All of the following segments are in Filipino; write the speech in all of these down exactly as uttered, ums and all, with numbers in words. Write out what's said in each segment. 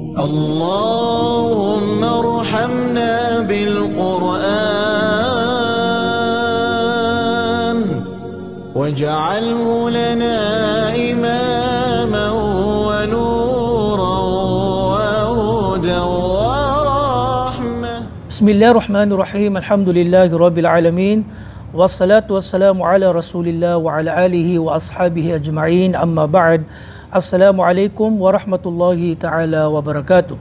اللهم ارحمنا بالقرآن واجعله لنا إماما ونورا وهدى ورحمة. بسم الله الرحمن الرحيم. الحمد لله رب العالمين والصلاة والسلام على رسول الله وعلى آله وأصحابه أجمعين. أما بعد, Assalamualaikum warahmatullahi ta'ala wabarakatuh.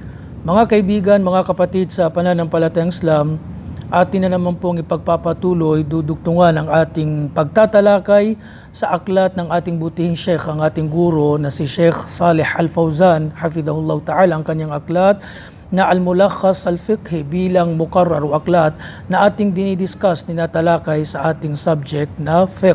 Mga kaibigan, mga kapatid sa pananampalatayang Islam, atin na naman pong ipagpapatuloy, dudugtungan ang ating pagtatalakay sa aklat ng ating butihing Sheikh, ang ating guro na si Sheikh Saleh Al-Fawzan, hafidhahullah ta'ala, ang kanyang aklat na Al-Mulakhas Al-Fiqhi bilang mukarrar o aklat na ating dinidiscuss, tinatalakay sa ating subject na fiqh.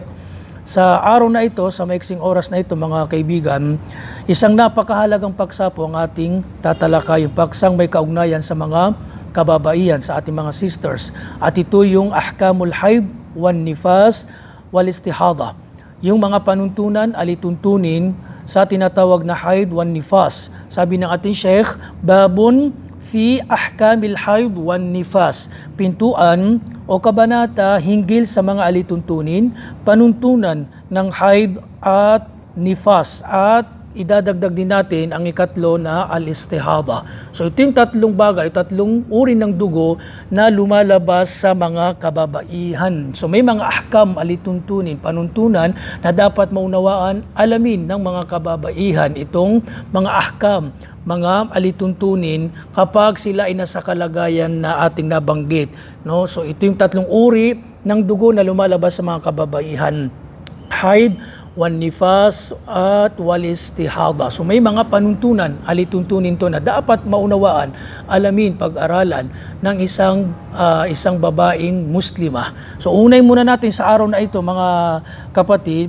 Sa araw na ito, sa maiksing oras na ito mga kaibigan, isang napakahalagang paksa po ang ating tatalakay, yung paksang may kaugnayan sa mga kababaihan, sa ating mga sisters. At ito yung Ahkamul Haid wan Nifas wal Istihada, yung mga panuntunan, alituntunin sa tinatawag na Haid wan Nifas. Sabi ng ating Sheikh, Babun fi Ahkamil Haid wan Nifas, pintuan o kabanata hinggil sa mga alituntunin, panuntunan ng haid at nifas, at idadagdag din natin ang ikatlo na al-istihada. So ito yung tatlong bagay, tatlong uri ng dugo na lumalabas sa mga kababaihan. So may mga ahkam, alituntunin, panuntunan na dapat maunawaan, alamin ng mga kababaihan itong mga ahkam, mga alituntunin kapag sila ay nasa kalagayan na ating nabanggit, no? So ito yung tatlong uri ng dugo na lumalabas sa mga kababaihan: haid, wan nifas at wal istihada. So may mga panuntunan, alituntunin to na dapat maunawaan, alamin, pag-aralan ng isang uh, isang babaeng muslima. So unay muna natin sa araw na ito mga kapatid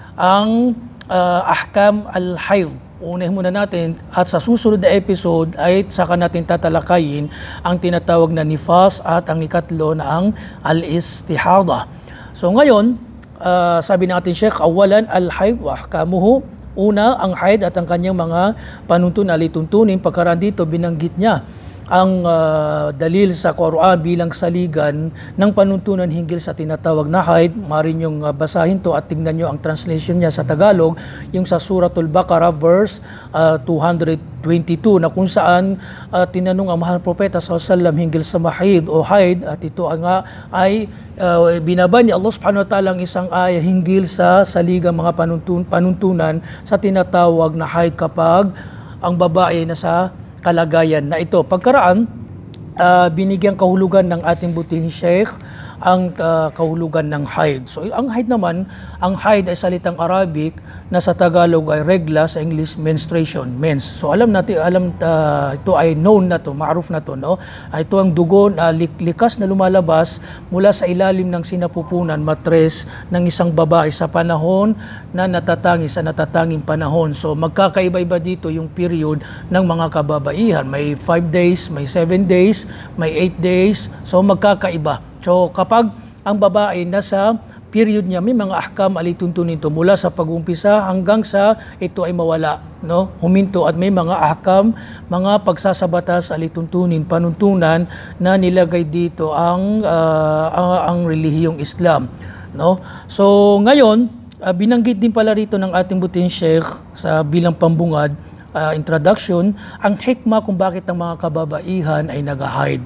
ang uh, ahkam al-haid. Unahin muna natin, at sa susunod na episode ay saka natin tatalakayin ang tinatawag na nifas at ang ikatlo na ang al-istihada. So ngayon, uh, sabi natin Sheikh, awalan al-haid wa ahkamuhu. Una, ang haid at ang kanyang mga panuntun, alituntunin. Pagkaraan dito, binanggit niya ang uh, dalil sa Quran bilang saligan ng panuntunan hinggil sa tinatawag na haid. Maaaring yung uh, basahin to at tingnan nyo ang translation niya sa Tagalog, yung sa Suratul Baqarah verse uh, two twenty-two, na kung saan uh, tinanong ang mahal propeta sallallahu alaihi wasallam hinggil sa mahid o haid, at ito nga ay uh, binaba ni Allah subhanahu wa ta'ala ang isang ayah hinggil sa saligang mga panuntun, panuntunan sa tinatawag na haid kapag ang babae na sa kalagayan na ito. Pagkaraan, uh, binigyang kahulugan ng ating butihing Sheikh ang uh, kahulugan ng haid. So ang haid naman, ang haid ay salitang Arabic na sa Tagalog ay regla, sa English menstruation, mens. So alam natin, alam uh, ito ay known na to, maaruf na to, no? Ito ang dugo na lik likas na lumalabas mula sa ilalim ng sinapupunan, matres ng isang babae sa panahon na natatangi, sa natatanging panahon. So magkakaiba-iba dito yung period ng mga kababaihan. May five days, may seven days, may eight days. So magkakaiba. So kapag ang babae nasa period niya, may mga ahkam, alituntunin ito mula sa pag-umpisa hanggang sa ito ay mawala, no? Huminto, at may mga ahkam, mga pagsasabatas, alituntunin, panuntunan na nilagay dito ang uh, ang, ang relihiyong Islam, no? So ngayon, uh, binanggit din pala rito ng ating butihing Sheikh sa bilang pambungad, uh, introduction, ang hikmah kung bakit ang mga kababaihan ay nag-haid.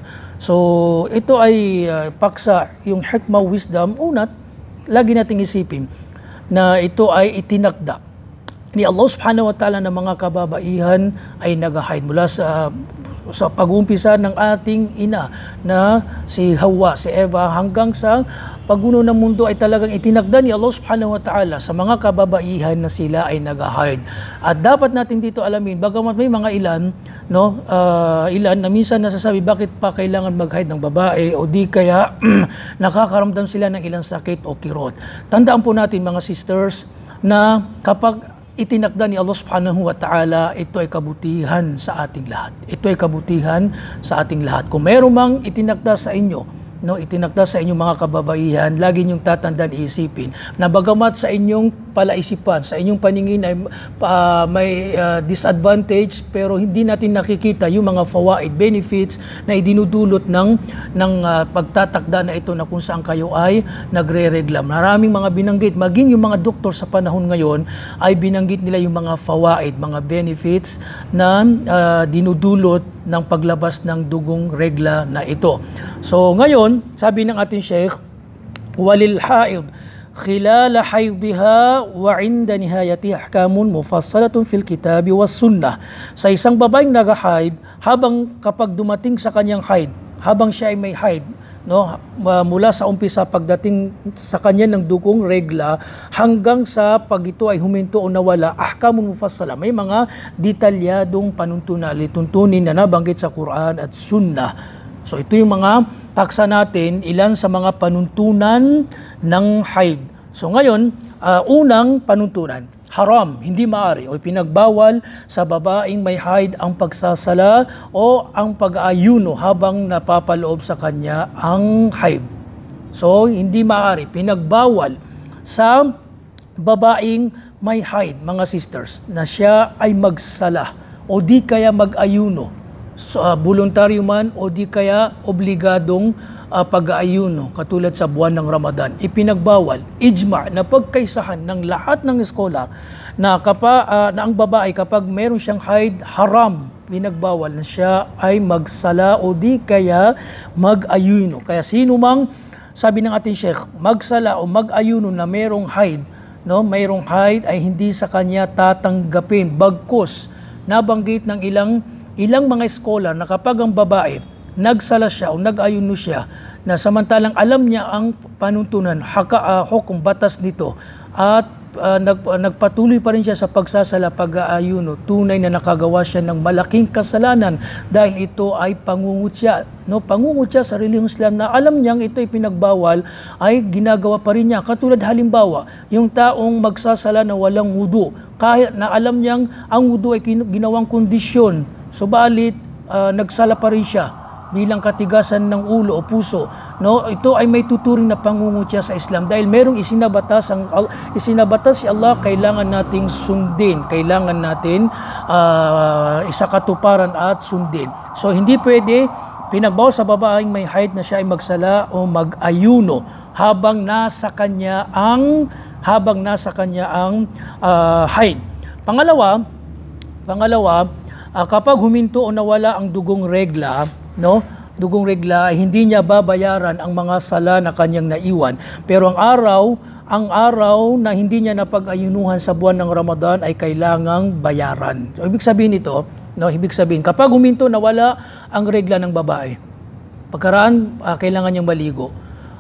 So ito ay uh, paksa, yung hikmah, wisdom. Unat, lagi nating isipin na ito ay itinakda ni Allah subhanahu wa ta'ala na mga kababaihan ay nag-haid mula sa sa pag-uumpisa ng ating ina na si Hawa, si Eva, hanggang sa pagguno ng mundo ay talagang itinakda ni Allah subhanahu wa ta'ala sa mga kababaihan na sila ay nag-haid. At dapat natin dito alamin, bagamat may mga ilan, no, uh, ilan na minsan nasasabi bakit pa kailangan mag-haid ng babae, o di kaya nakakaramdam sila ng ilang sakit o kirot. Tandaan po natin mga sisters na kapag itinakda ni Allah subhanahu wa ta'ala, ito ay kabutihan sa ating lahat. Ito ay kabutihan sa ating lahat. Kung meron mang itinakda sa inyo no, itinakda sa inyong mga kababaihan, lagi niyong tatandaan, iisipin na bagamat sa inyong palaisipan, sa inyong paningin ay uh, may uh, disadvantage, pero hindi natin nakikita yung mga fawaid, benefits na idinudulot ng, ng uh, pagtatakda na ito na kung saan kayo ay nagre-regla. Maraming mga binanggit, maging yung mga doktor sa panahon ngayon ay binanggit nila yung mga fawaid, mga benefits na uh, dinudulot ng paglabas ng dugong regla na ito. So ngayon, sabi ng ating Sheikh, walil haid khilala haidha wa inda nihayati ahkamun mufassalatun fil kitabi was sunnah. Sa isang babaeng nag-haid, habang kapag dumating sa kanyang haid, habang siya ay may haid, no, mula sa umpisa pagdating sa kanya ng dugong regla hanggang sa pag ito ay huminto o nawala, ahkamun mufassala, may mga detalyadong panuntunan, lituntunin na nabanggit sa Quran at Sunnah. So ito yung mga paksa natin, ilan sa mga panuntunan ng haid. So ngayon, uh, unang panuntunan, haram, hindi maaari o pinagbawal sa babaeng may haid ang pagsasala o ang pag-aayuno habang napapaloob sa kanya ang haid. So hindi maaari, pinagbawal sa babaeng may haid, mga sisters, na siya ay magsala o di kaya mag-ayuno. So, uh, voluntaryo man o di kaya obligadong uh, pag-aayuno katulad sa buwan ng Ramadan. Ipinagbawal, ijma, na pagkaisahan ng lahat ng eskola na, kapa, uh, na ang babae kapag meron siyang haid, haram, pinagbawal na siya ay magsala o di kaya mag-ayuno. Kaya sino mang, sabi ng ating Sheikh, magsala o mag-ayuno na merong haid, no, mayroong haid ay hindi sa kanya tatanggapin. Bagkus, nabanggit ng ilang ilang mga eskolar na kapag ang babae nagsala siya o nag-ayuno siya na samantalang alam niya ang panuntunan, haka, uh, hukom, batas nito at uh, nag, uh, nagpatuloy pa rin siya sa pagsasala, pag-aayuno, tunay na nakagawa siya ng malaking kasalanan dahil ito ay pangungutya, no? Pangungutya sa relihiyong Islam na alam niyang ito ay pinagbawal ay ginagawa pa rin niya. Katulad halimbawa, yung taong magsasala na walang wudu, kahit na alam niyang ang wudu ay ginawang kondisyon, subalit uh, nagsala pa rin siya bilang katigasan ng ulo o puso, no, ito ay may tuturing na pangungutya sa Islam dahil merong isinabatas ang isinabatas si Allah, kailangan nating sundin, kailangan natin uh, isakatuparan at sundin. So hindi pwede pinagbawal sa babaeng may haid na siya ay magsala o mag-ayuno habang nasa kanya ang habang nasa kanya ang uh, haid. Pangalawa, pangalawa Uh, kapag huminto o nawala ang dugong regla, no? Dugong regla, hindi niya babayaran ang mga sala na kanyang naiwan. Pero ang araw, ang araw na hindi niya napag-ayunuhan sa buwan ng Ramadan ay kailangang bayaran. So, ibig sabihin nito, no, ibig sabihin, kapag huminto nawala ang regla ng babae, pagkaraan, uh, kailangan niyang maligo.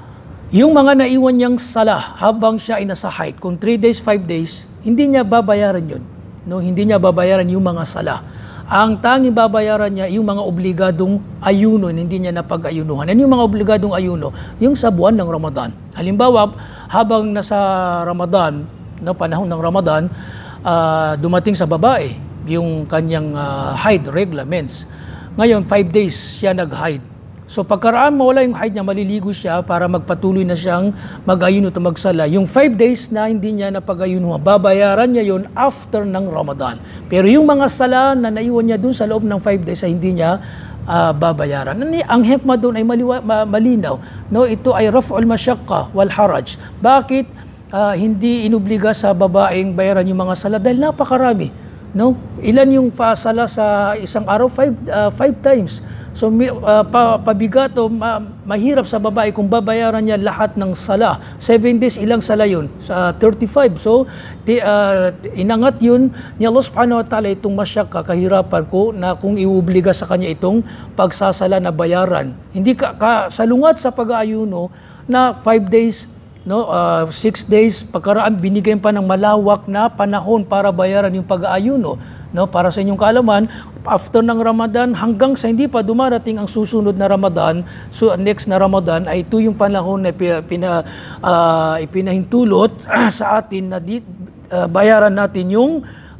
Yung mga naiwan niyang sala habang siya ay nasa haid, kung three days, five days, hindi niya babayaran yun. No, hindi niya babayaran yung mga sala. Ang tanging babayaran niya yung mga obligadong ayuno, hindi niya napag-ayunuhan. Ano yung mga obligadong ayuno? Yung sa buwan ng Ramadan. Halimbawa, habang nasa Ramadan, no, panahon ng Ramadan, uh, dumating sa babae yung kanyang uh, haid, reglaments. Ngayon, five days siya nag-haid. So pagkaraan mawala yung haid niya, maliligo siya para magpatuloy na siyang mag-ayuno at magsala. Yung five days na hindi niya napag-ayunuhan, babayaran niya yon after ng Ramadan. Pero yung mga sala na naiwan niya dun sa loob ng five days ay hindi niya uh, babayaran. Ang hikmah doon ay maliwa, malinaw. No, ito ay raf'ul masyaqqa wal haraj. Bakit uh, hindi inubliga sa babaeng bayaran yung mga sala? Dahil napakarami. No? Ilan yung sala sa isang araw? Five, uh, five times. So uh, pa, pabigat o ma, mahirap sa babae kung babayaran niya lahat ng sala. Seven days, ilang sala yun? Sa thirty-five. So di, uh, inangat yun ni Allah subhanahu wa ta'ala itong masyaka, kahirapan ko na kung iuobliga sa kanya itong pagsasala na bayaran. Hindi ka, ka salungat sa pag-aayuno na five days, no, uh, six days, pagkaraan binigyan pa ng malawak na panahon para bayaran yung pag-aayuno. No, para sa inyong kaalaman, after ng Ramadan hanggang sa hindi pa dumarating ang susunod na Ramadan, so next na Ramadan ay ito yung panahon na pina, uh, ipinahintulot sa atin na di, uh, bayaran natin yung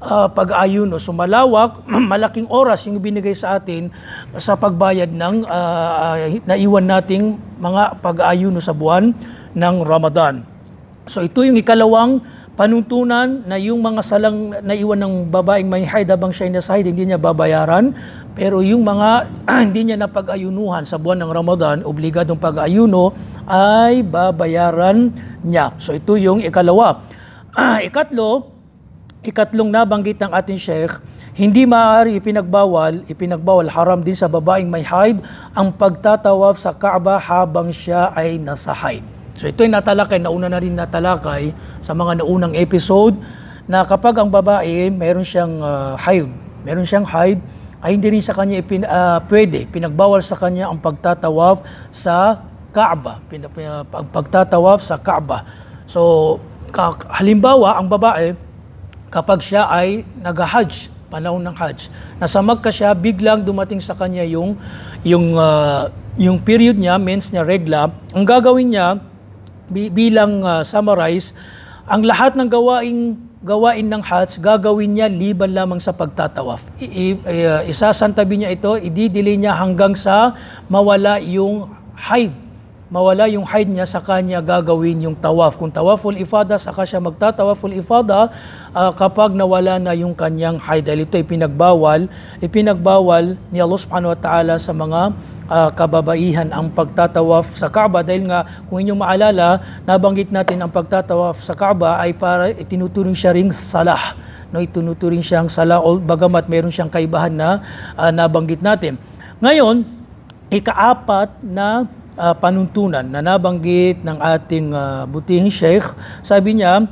uh, pag-ayuno. So malawak, malaking oras yung binigay sa atin sa pagbayad ng uh, naiwan nating mga pag-ayuno sa buwan ng Ramadan. So ito yung ikalawang panuntunan na yung mga salang naiwan ng babaeng may haid habang siya ay nasa haid, hindi niya babayaran. Pero yung mga hindi niya napag-ayunuhan sa buwan ng Ramadan, obligadong pag-ayuno, ay babayaran niya. So ito yung ikalawa. Ikatlo, ikatlong nabanggit ng ating Sheikh, hindi maaari ipinagbawal, ipinagbawal haram din sa babaeng may haid ang pagtatawaf sa Kaaba habang siya ay nasa haid. So ito yung natalakay, nauna na rin natalakay sa mga naunang episode na kapag ang babae mayroon siyang uh, haid, mayroon siyang haid, ay hindi rin sa kanya ipin, uh, pwede, pinagbawal sa kanya ang pagtatawaf sa Kaaba, pin, pin, ang pagtatawaf sa Kaaba. So halimbawa, ang babae, kapag siya ay nag-hajj, panahon ng hajj, nasa Makkah siya, biglang dumating sa kanya yung, yung, uh, yung period niya, mens niya, regla, ang gagawin niya, bi- bilang uh, summarize, ang lahat ng gawaing, gawain ng hajj, gagawin niya liban lamang sa pagtatawaf. I- i- uh, isasantabi niya ito, i-delay niya hanggang sa mawala yung haid. Mawala yung haid niya, sa kanya gagawin yung tawaf. Kung tawaful ifada, saka siya magtatawaful ifada uh, kapag nawala na yung kanyang haid. Dahil ito ay pinagbawal, ipinagbawal ni Allah subhanahu wa ta'ala sa mga uh, kababaihan ang pagtatawaf sa Kaaba. Dahil nga, kung inyong maalala, nabanggit natin ang pagtatawaf sa Kaaba ay para itinuturing siya ring salah. No, itinuturing siyang salah, bagamat meron siyang kaibahan na uh, nabanggit natin. Ngayon, ikaapat na Uh, panuntunan na nabanggit ng ating uh, butihing Sheikh, sabi niya,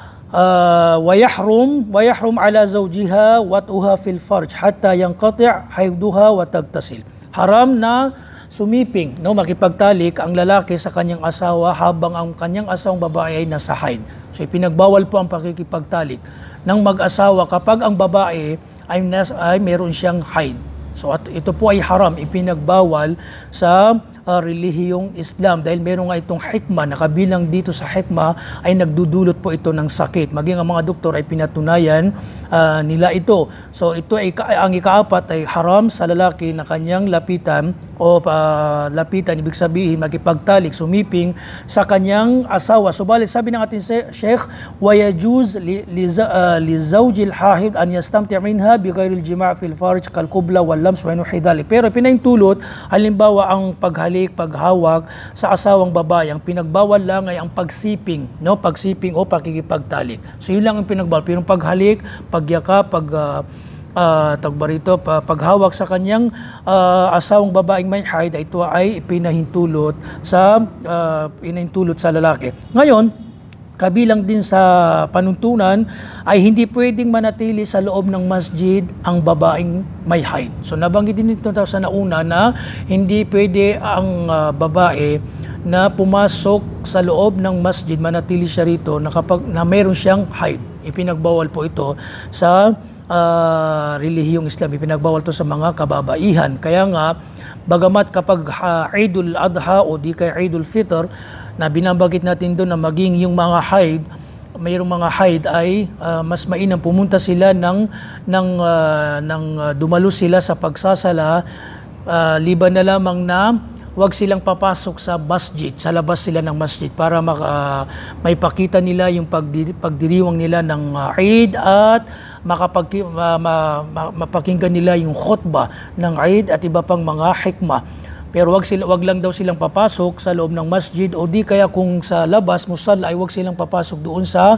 uh, wayahrum wayahrum ala zawjiha wat'uha fil farj hatta yanqati' haydhuha wa tagtasil. Haram na sumiping, no, makipagtalik ang lalaki sa kanyang asawa habang ang kanyang asawang babae ay nasa haid. So ipinagbawal po ang pakikipagtalik ng mag-asawa kapag ang babae ay, nas, ay meron siyang haid. So at ito po ay haram, ipinagbawal sa uh, relihiyong Islam dahil meron nga itong hikmah, nakabilang dito sa hikmah ay nagdudulot po ito ng sakit. Maging ang mga doktor ay pinatunayan uh, nila ito. So ito ay ang ikaapat ay haram sa lalaki na kanyang lapitan o uh, lapitan, ibig sabihin magipagtalik, sumiping sa kanyang asawa. Subalit sabi ng ating Sheikh, wa yajuz li, li, uh, li zawjil hahid an yastamti' minha bi ghairil jima' fil farj kal qubla wal lams wa nuhidhalik. Pero pinahintulot, halimbawa ang paghalik, paghawak sa asawang babae, ang pinagbawal lang ay ang pagsiping, no? Pagsiping o pakikipagtalik. So yun lang ang pinagbawal. Pero paghalik, pagyaka, pag uh, uh, tagbarito, paghawak sa kanyang uh, asawang babaeng may haid, ito ay pinahintulot sa uh, pinahintulot sa lalaki. Ngayon, kabilang din sa panuntunan ay hindi pwedeng manatili sa loob ng masjid ang babaeng may haid. So nabanggit din ito sa nauna na hindi pwede ang uh, babae na pumasok sa loob ng masjid, manatili siya rito na kapag na meron siyang haid. Ipinagbawal po ito sa uh, relihiyong Islam. Ipinagbawal to sa mga kababaihan. Kaya nga, bagamat kapag uh, Eidul Adha o di kay Eidul Fitr, na binabagit natin doon na maging yung mga haid, mayroong mga haid ay uh, mas mainam pumunta sila ng ng uh, ng uh, dumalo sila sa pagsasala, uh, liban na lamang na wag silang papasok sa masjid, sa labas sila ng masjid para maka, uh, may pakita nila yung pagdi, pagdiriwang nila ng uh, Eid at makapag, uh, ma, ma, mapakinggan nila yung khutbah ng Eid at iba pang mga hikmah. Pero wag sila, wag lang daw silang papasok sa loob ng masjid, o di kaya kung sa labas musalla ay wag silang papasok doon sa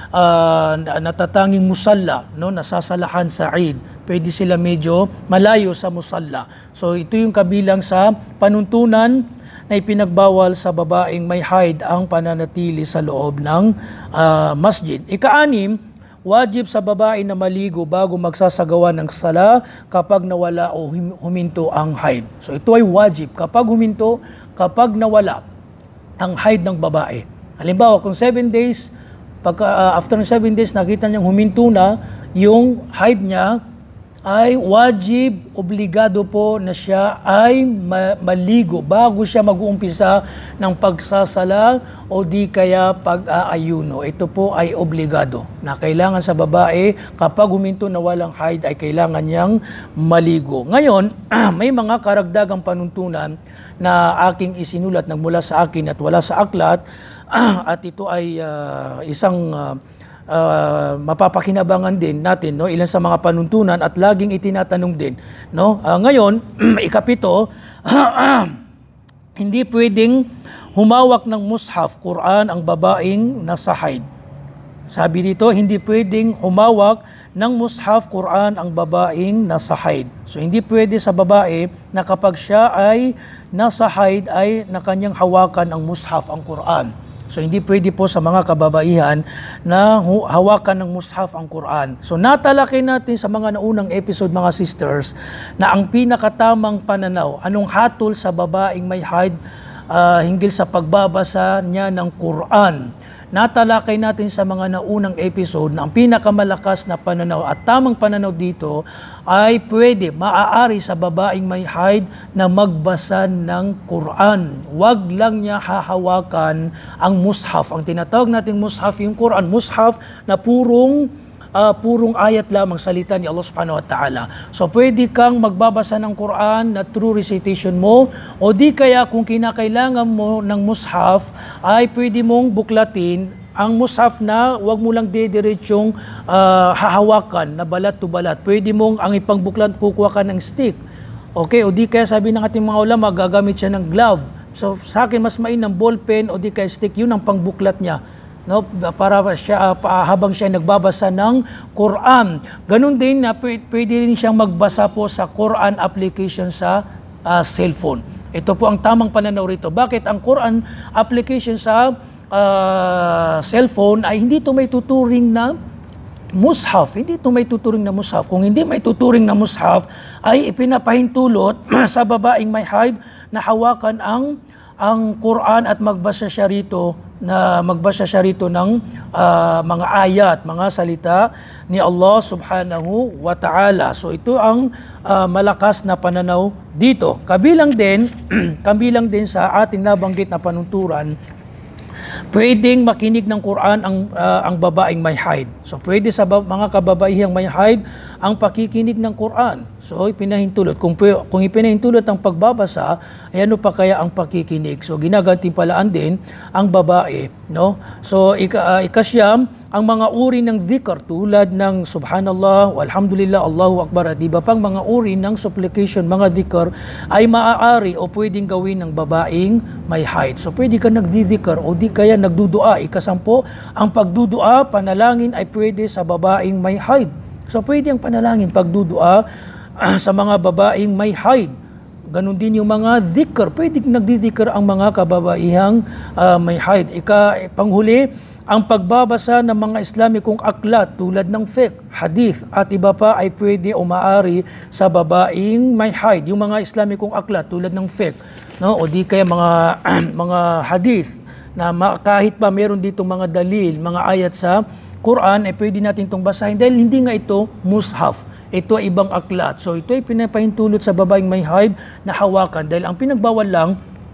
uh, natatanging musalla, no, nasasalahan sa Eid. Pwede sila medyo malayo sa musalla. So ito yung kabilang sa panuntunan na ipinagbawal sa babaeng may haid ang pananatili sa loob ng uh, masjid. Ika-anim, wajib sa babae na maligo bago magsasagawa ng sala kapag nawala o huminto ang haid. So ito ay wajib kapag huminto, kapag nawala ang haid ng babae. Halimbawa, kung seven days, pagka, uh, after seven days nakita niyang huminto na yung haid niya, ay wajib, obligado po na siya ay ma- maligo bago siya mag-uumpisa ng pagsasala o di kaya pag-aayuno. Ito po ay obligado na kailangan sa babae kapag huminto na walang haid ay kailangan niyang maligo. Ngayon, may mga karagdagang panuntunan na aking isinulat nagmula sa akin at wala sa aklat at ito ay uh, isang uh, Uh, mapapakinabangan din natin, no, ilan sa mga panuntunan at laging itinatanong din, no. Uh, ngayon, ikapito, hindi pwedeng humawak ng mushaf, Quran, ang babaeng nasa haid. Sabi dito, hindi pwedeng humawak ng mushaf, Quran, ang babaeng nasa haid. So hindi pwede sa babae na kapag siya ay nasa haid ay na kanyang hawakan ang mushaf, ang Quran. So hindi pwede po sa mga kababaihan na hawakan ng mushaf ang Quran. So natalakay natin sa mga naunang episode mga sisters na ang pinakatamang pananaw, anong hatol sa babaeng may haid uh, hinggil sa pagbabasa niya ng Quran. Natalakay natin sa mga naunang episode na ang pinakamalakas na pananaw at tamang pananaw dito ay pwede, maaari sa babaeng may haid na magbasa ng Quran. Huwag lang niya hahawakan ang mushaf. Ang tinatawag nating mushaf, yung Quran, mushaf na purong Uh, purong ayat lamang salita ni Allah subhanahu wa ta'ala. So pwede kang magbabasa ng Quran na true recitation mo o di kaya kung kinakailangan mo ng mushaf ay pwede mong buklatin ang mushaf na wag mo lang didiretsong uh, hahawakan na balat to balat. Pwede mong ang ipangbuklat kukuha ka ng stick. Okay, o di kaya sabi ng ating mga ulama gagamit siya ng glove. So sa akin mas mainam ballpen o di kaya stick, yun ang pangbuklat niya. No, para siya uh, habang siya nagbabasa ng Quran. Ganun din na pwede rin siyang magbasa po sa Quran application sa uh, cellphone. Ito po ang tamang pananaw rito. Bakit ang Quran application sa uh, cellphone ay hindi ito may tuturing na mushaf. Hindi ito may tuturing na mushaf. Kung hindi may tuturing na mushaf, ay ipinapahintulot sa babaeng may haid na hawakan ang ang Quran at magbasa siya rito na magbasa siya rito ng uh, mga ayat, mga salita ni Allah subhanahu wa ta'ala. So ito ang uh, malakas na pananaw dito. Kabilang din, kabilang din sa ating nabanggit na panunturan, pwedeng makinig ng Quran ang uh, ang babaeng may haid. So pwede sa ba- mga kababaihang may haid ang pakikinig ng Quran. So ipinahintulot kung kung ipinahintulot ang pagbabasa, ay ano pa kaya ang pakikinig? So ginagantimpalaan din ang babae, no? So ika, uh, ikasyam ang mga uri ng dhikr tulad ng subhanallah, walhamdulillah, Allahu akbar, at iba pang mga uri ng supplication, mga dhikr ay maaari o pwedeng gawin ng babaeng may haid. So pwede ka nagdidhikr o di kaya nagdudua. Ikasampo, ang pagdudua, panalangin ay pwede sa babaeng may haid. So pwede ang panalangin, pagdudua uh, sa mga babaeng may haid. Ganon din yung mga dhikr. Pwede nagdidhikr ang mga kababaihang uh, may haid. Ika, panghuli, ang pagbabasa ng mga Islamikong aklat tulad ng fiqh, hadith at iba pa ay pwede o maaari sa babaeng may haid. Yung mga Islamikong aklat tulad ng fiqh, no? O di kaya mga mga hadith na kahit pa meron dito mga dalil, mga ayat sa Quran, ay pwede natin itong basahin dahil hindi nga ito mushaf. Ito ay ibang aklat. So ito ay pinapahintulot sa babaeng may haid na hawakan dahil ang pinagbawal lang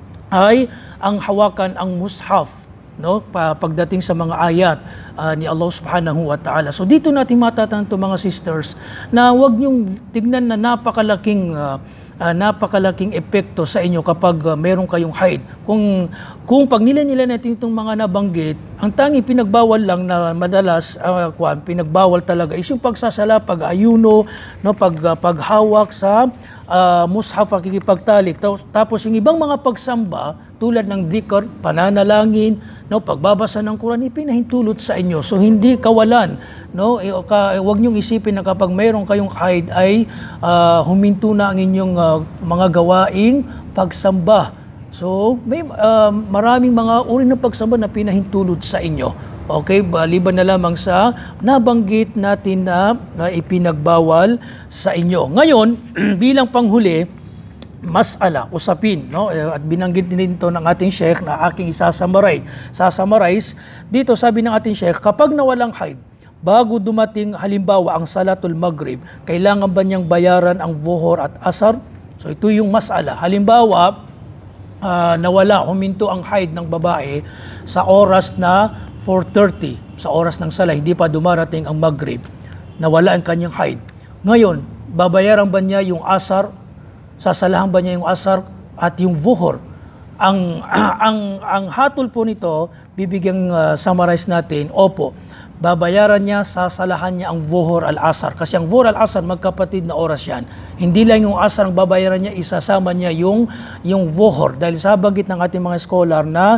ay ang hawakan ang mushaf, no, pagdating sa mga ayat uh, ni Allah subhanahu wa ta'ala. So dito natin matatanto mga sisters na huwag niyong tignan na napakalaking uh, uh, napakalaking epekto sa inyo kapag uh, meron kayong haid. Kung kung pag nila-nila natin itong mga nabanggit, ang tangi pinagbawal lang na madalas uh, kwan, pinagbawal talaga is yung pagsasala, pag-ayuno, no, pag uh, paghawak sa uh, mushaf, pakikipagtalik. Tapos yung ibang mga pagsamba tulad ng dhikr, pananalangin, no, pagbabasa ng Quran, ipinahintulot sa inyo. So hindi kawalan, no, e, ka, e, wag niyong isipin na kapag mayroon kayong haid ay uh, huminto na ang inyong uh, mga gawaing pagsamba. So may uh, maraming mga uri ng pagsamba na pinahintulot sa inyo. Okay, baliban na lamang sa nabanggit natin na, na ipinagbawal sa inyo. Ngayon, bilang panghuli, mas'ala, usapin, no? At binanggit din ito ng ating Sheikh na aking isasummarize. Sasummarize, dito sabi ng ating Sheikh, kapag nawalang haid, bago dumating halimbawa ang Salatul Maghrib, kailangan ba niyang bayaran ang Zuhur at Asar? So ito yung mas'ala. Halimbawa, uh, nawala, huminto ang haid ng babae sa oras na four thirty, sa oras ng sala, hindi pa dumarating ang Maghrib. Nawala ang kanyang haid. Ngayon, babayaran ba niya yung Asar? Sasalahan ba niya yung Asar at yung Zuhur? Ang, ang, ang hatol po nito, bibigyan uh, summarize natin, opo, babayaran niya, sasalahan niya ang Zuhur al-Asar. Kasi ang Zuhur al-Asar, magkapatid na oras yan. Hindi lang yung Asar ang babayaran niya, isasama niya yung, yung Zuhur. Dahil sa banggit ng ating mga scholar na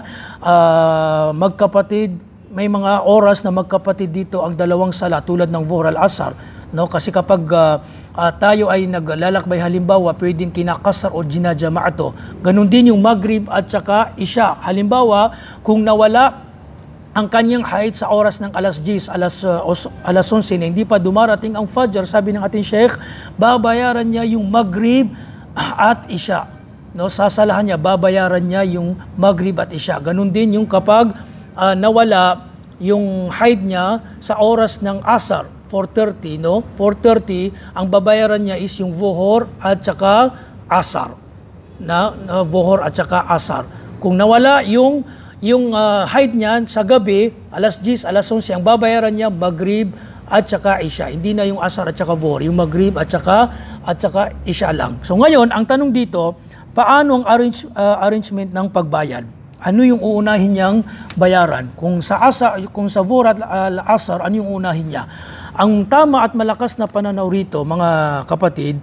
uh, magkapatid, may mga oras na magkapatid dito ang dalawang sala tulad ng Zuhur al-Asar. No? Kasi kapag uh, uh, tayo ay naglalakbay halimbawa, pwedeng kinakasar o ginajamaato. Ganon din yung Maghrib at saka Isya. Halimbawa, kung nawala ang kanyang haid sa oras ng alas diyes, alas, uh, alas onse na hindi pa dumarating ang Fajr, sabi ng ating Sheikh, babayaran niya yung Maghrib at Isya. No, sasalahan niya, babayaran niya yung Maghrib at Isya. Ganun din yung kapag uh, nawala yung haid niya sa oras ng Asar, four thirty, no? four thirty, ang babayaran niya is yung Zuhur at saka Asar. Na, na Zuhur at saka Asar. Kung nawala yung yung uh, haid niyan sa gabi, alas diyes, alas onse, ang babayaran niya Maghrib at saka Isya. Hindi na yung Asar at saka Zuhur, yung Maghrib at saka at saka Isya lang. So ngayon, ang tanong dito, paano ang arrange, uh, arrangement ng pagbayad? Ano yung uunahin niyang bayaran? Kung sa Asar, kung sa Zuhur at uh, Asar, ano yung uunahin niya? Ang tama at malakas na pananaw rito, mga kapatid,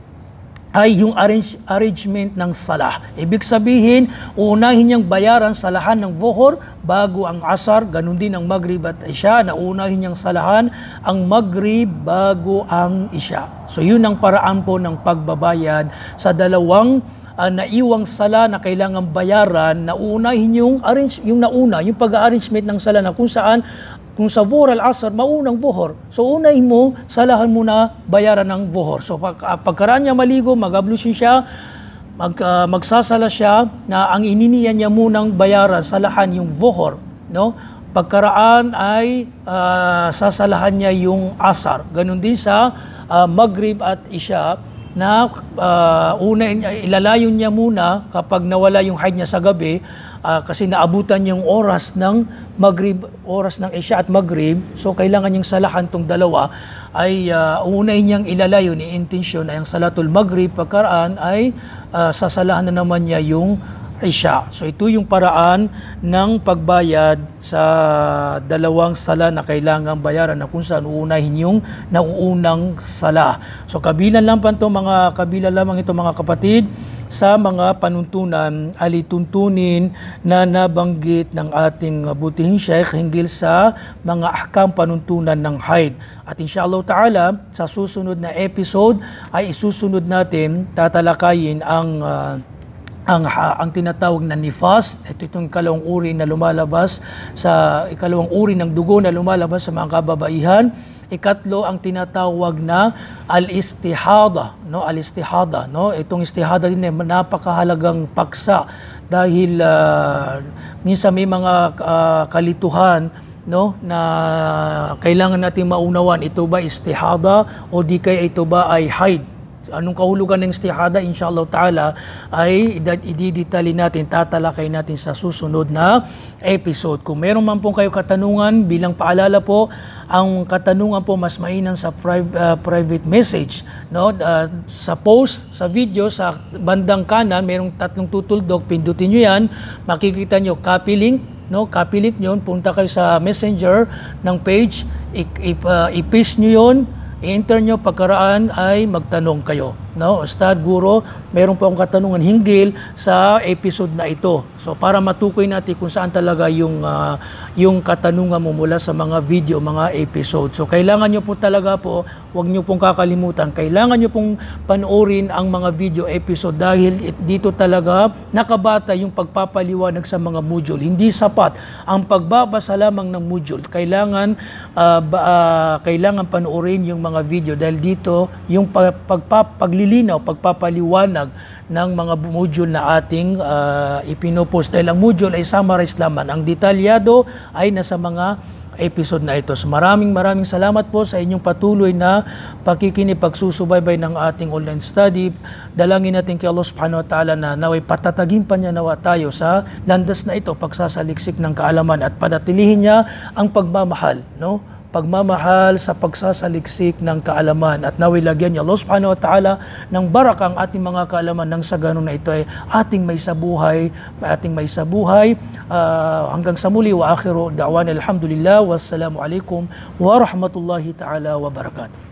ay yung arrange, arrangement ng salah. Ibig sabihin, uunahin niyang bayaran salahan ng Zuhur bago ang Asar, ganun din ang Maghrib at Isya, na uunahin niyang salahan ang Maghrib bago ang Isya. So yun ang paraan po ng pagbabayad sa dalawang uh, naiwang sala na kailangan bayaran, na uunahin yung, arrange, yung nauna, yung pag-arrangement ng sala na kung saan kung sa Zuhur al-Asr, maunang Zuhur. So unahin mo, salahan mo na bayaran ng Zuhur. So pag, uh, pagkaraan niya maligo, mag-ablution siya, mag, uh, magsasala siya, na ang ininiyan niya munang bayaran, salahan yung Zuhur. No? Pagkaraan ay uh, sasalahan niya yung Asar. Ganun din sa uh, Maghrib at Isya, na uh, una, ilalayon niya muna kapag nawala yung haid niya sa gabi, uh, kasi naabutan yung oras ng Maghrib, oras ng Isya at Maghrib. So kailangan niyang salahan tong dalawa, ay uh, unahin niyang ilalayo ni intensyon ay ang Salatul Maghrib, pagkaraan ay uh, sasalahan na naman niya yung Isya. So ito yung paraan ng pagbayad sa dalawang sala na kailangang bayaran, na kung saan uunahin yung nauunang sala. So kabilan lang pa ito, mga kabilan lamang ito mga kapatid, sa mga panuntunan, alituntunin na nabanggit ng ating butihing Sheikh hinggil sa mga ahkam panuntunan ng haid. At inshallah ta'ala, sa susunod na episode ay isusunod natin, tatalakayin ang uh, ang ang tinatawag na nifas. Ito itong ikalawang uri na lumalabas sa ikalawang uri ng dugo na lumalabas sa mga kababaihan. Ikatlo, ang tinatawag na al-istihada, no? Al-istihada, no? Itong istihada din ay napakahalagang paksa dahil uh, minsan may mga uh, kalituhan, no, na kailangan natin maunawan, ito ba istihada o di kaya ito ba ay haid. Anong kahulugan ng istihada, inshallah ta'ala, ay ididetali natin, tatalakay natin sa susunod na episode. Kung meron man pong kayo katanungan, bilang paalala po, ang katanungan po mas mainam sa pri- uh, private message. No? Uh, sa post, sa video, sa bandang kanan, merong tatlong tutuldok, pindutin nyo yan, makikita nyo copy link, no? Copy link nyo, punta kayo sa messenger ng page, i-paste nyo yun, i-enter nyo, pagkaraan ay magtanong kayo. No? Ustad, Guro, meron po akong katanungan hinggil sa episode na ito. So para matukoy natin kung saan talaga yung, uh, yung katanungan mo mula sa mga video, mga episode. So kailangan nyo po talaga po, huwag nyo pong kakalimutan, kailangan nyo pong panoorin ang mga video episode dahil it, dito talaga nakabata yung pagpapaliwanag sa mga module. Hindi sapat ang pagbabasa lamang ng module. Kailangan, uh, ba, uh, kailangan panoorin yung mga video dahil dito yung pagpapagliwanag lilinaw, pagpapaliwanag ng mga module na ating uh, ipinopost. Dahil ang module ay summarized lamang. Ang detalyado ay nasa mga episode na ito. So maraming maraming salamat po sa inyong patuloy na pakikinig, pagsusubaybay ng ating online study. Dalangin natin kay Allah subhanahu wa ta'ala na naway patatagin pa niya nawa tayo sa landas na ito, pagsasaliksik ng kaalaman, at panatilihin niya ang pagmamahal, no? Pagmamahal sa pagsasaliksik ng kaalaman, at naway lagyan niya Allah subhanahu wa ta'ala ng baraka ang ating mga kaalaman, nang sa ganun na ito ay ating may sabuhay, ating may sabuhay. Uh, hanggang sa muli, wa akhiru da'wan alhamdulillah, wassalamu alaikum wa rahmatullahi ta'ala wa barakatuh.